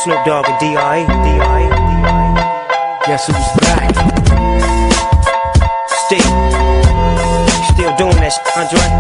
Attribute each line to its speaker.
Speaker 1: Snoop Dogg and D.I.
Speaker 2: Guess who's back?
Speaker 1: Still doing that, Andre?